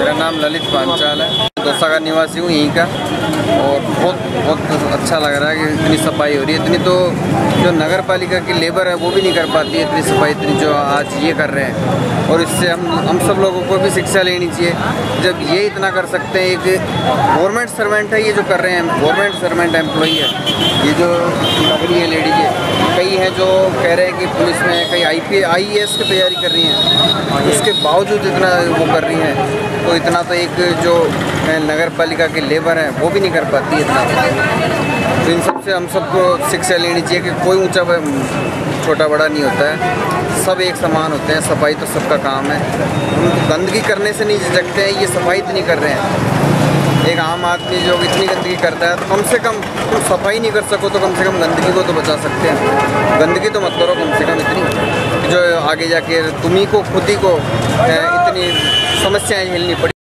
मेरा नाम ललित पांचाल है, दौसा का निवासी हूँ यहीं का। और बहुत अच्छा लग रहा है कि इतनी सफाई हो रही है। इतनी तो जो नगर पालिका की लेबर है वो भी नहीं कर पाती है इतनी सफाई, इतनी जो आज ये कर रहे हैं। और इससे हम सब लोगों को भी शिक्षा लेनी चाहिए। जब ये इतना कर सकते हैं, एक गवर्नमेंट सर्वेंट है ये जो कर रहे हैं, गवर्नमेंट सर्वेंट एम्प्लॉई है ये जो लग रही है लेडीज है। कई हैं जो कह रहे हैं कि पुलिस में, कई IAS की तैयारी कर रही हैं, इसके बावजूद इतना वो कर रही हैं। तो इतना तो एक जो नगर पालिका की लेबर है वो भी नहीं कर पाती इतना। तो इन सब से हम सबको शिक्षा लेनी चाहिए कि कोई ऊंचा छोटा बड़ा नहीं होता है, सब एक समान होते हैं। सफाई तो सबका काम है। हम गंदगी करने से नहीं झिझकते हैं, ये सफाई तो नहीं कर रहे हैं। एक आम आदमी जो इतनी गंदगी करता है तो कम से कम तुम सफाई नहीं कर सको तो कम से कम गंदगी को तो बचा सकते हैं। गंदगी तो मत करो कम से कम इतनी, जो आगे जाके तुम्ही को खुद ही को इतनी समस्याएं झेलनी पड़ी।